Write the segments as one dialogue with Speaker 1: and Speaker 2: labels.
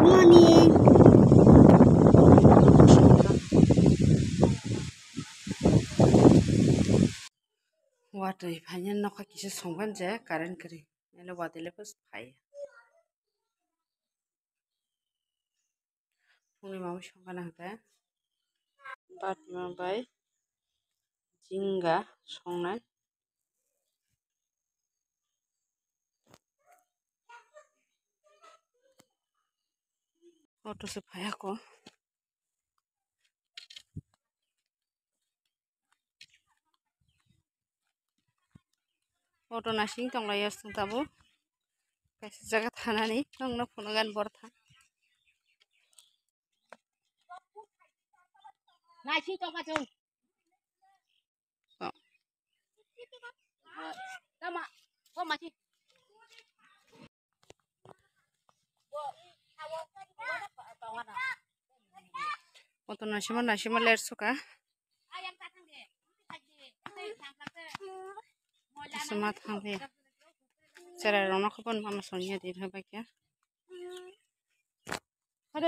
Speaker 1: morning. Waduh, banyak nak kisah songkan je, karen kering. Ini wadah lepas pay. Puni mau songkan apa? Bat mampai, jingga songnan. Auto supaya ko. Auto nasi tong layas tong tabu. Kasih jaga tanah ni, tong nak punagan bortha.
Speaker 2: Nasi tong kacung. Sama, kok masih?
Speaker 1: Auto nasi mah ler suka. Semat hangge. Cara rono kapan mama Sonia di rumah ya? Ada.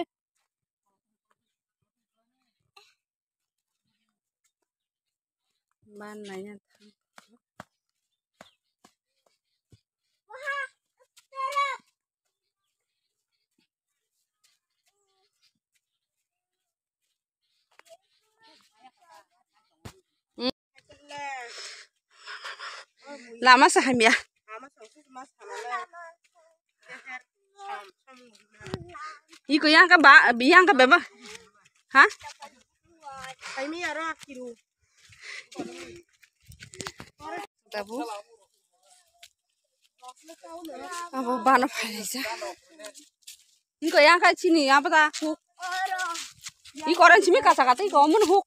Speaker 1: Mana nya? Lama saham ya? Iko yang ka beba? Hah?
Speaker 2: Ini arah kiru.
Speaker 1: Tabu. Apa bana paisa? Iko yang ka sini apa ta? Huk. Iko orang sini kata-kata iko omun huk.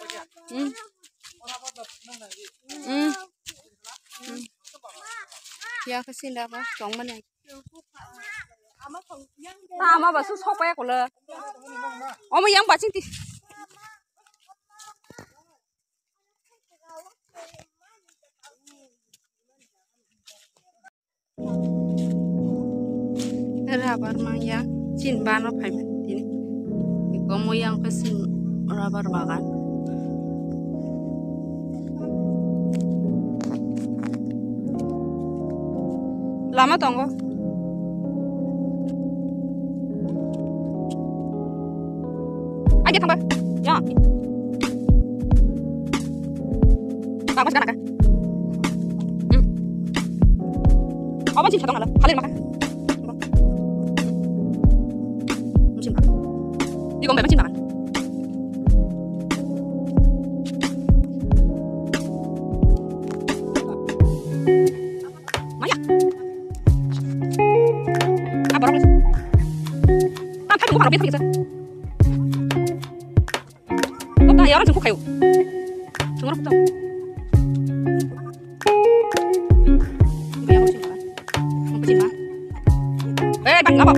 Speaker 1: Ya kesini apa? Cong mana? Ama basu sopa ya kula. Omu yang bacing ti. Rabar mang yang cin bano payment ini. Kamu yang kesin rabar bagan. Lama tunggu. Aja tambah. Ya. Kamu sekarang kan? Apa sih satu ngalah? Halil makan. Musim makan. Di gombe musim makan. Maya. Apa orang sih? Kan kamu harus bisa. Kok ya orang jemput kayu. Tunggu aku tahu. Bang, apa?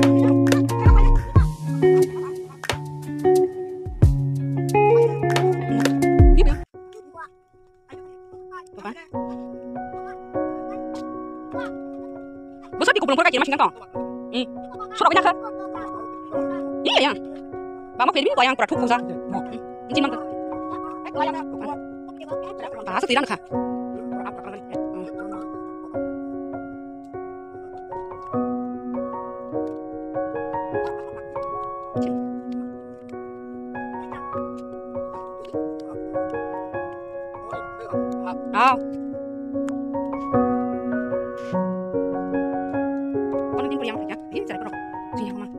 Speaker 1: Besok di kubung kaki masih kantong. Sudah banyak kan? Iya ya. Bapak Feli ini yang berat hukum sah. Ini mana? Ah, setiran kah? Ah. Orang ini yang ya, ini cara kerok. Sini aku mah.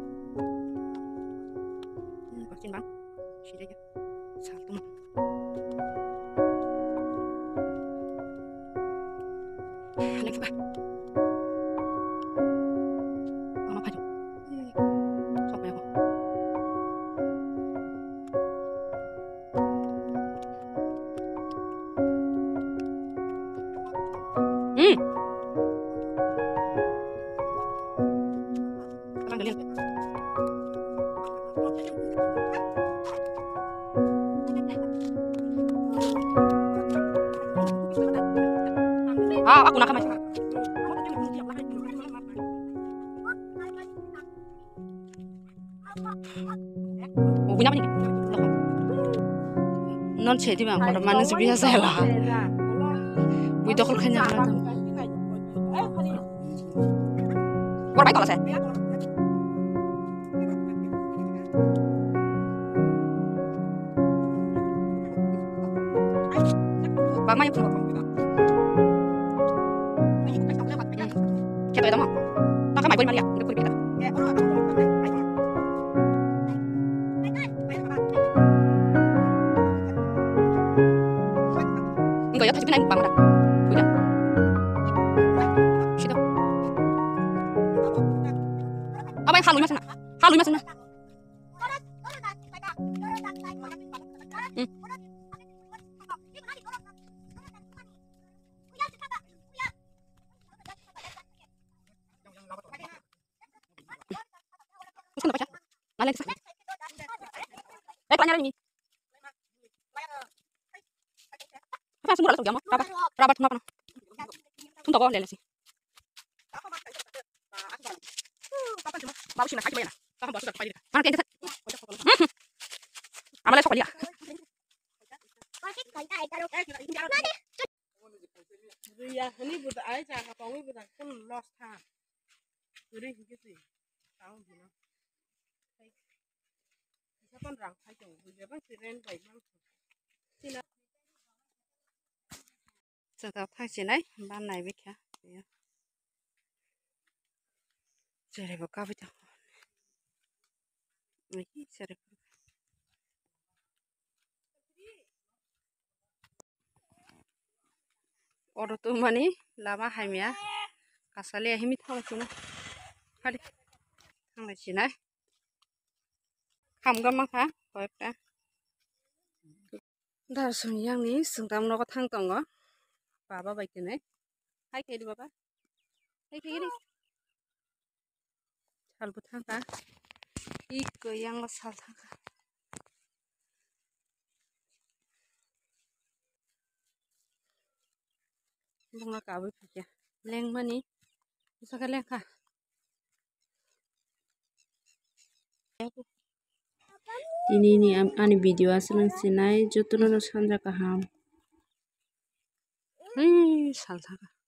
Speaker 1: Vaksin bang, sini aja. Satu mah. Lagi buka. Mama baju. Sopo ya kok. Tenang kalian. Ah, aku nakam aja. Oh, punya apa nih? Non cedi bang, kalau mana sih biasa lah. Video call kayaknya ada. Gua baik kalau saya. Bang mana pun. Kita itu mah. Tak kamai boleh Maria, itu kulit kita. Enggak ya, tapi naik bang udah. Udah. Situ. Apa yang halunya sana? Halunya sana. Terus kenapa sih? Nalek sih. Kelanya ini. Apa semua langsung jamu? Rabat kenapa? Tuntuk kok lele sih. Bagus sih nak bayar. Mana kayak gitu? Amalnya sok dia.
Speaker 2: Ya, ini buta aja kapal ini buta kan lost time. Jadi gitu sih. Tahu gimana? Siapa orang kacung? Siapa sih ren baik bang?
Speaker 1: Setelah taksi naik, ban naik beca. Jadi buka beca. Ini seri. Orang tu mana lama hamil, kasih himi thang cina, hari thang cina, ham gamma kah, kau apa? Dah yang ni, sengtam nak thang tangga, bapa baik ni, hai kiri bapa, hai kiri, hal buthang kah, ikut yang masal thang kah. Bunga kawi punya, leng mana? Bisa ke leng kah? Ini ani video asal sinai, jodoh nus handra kaham. Salsa.